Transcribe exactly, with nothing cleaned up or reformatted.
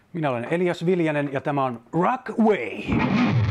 Minä olen Elias Viljanen ja tämä on Rockway.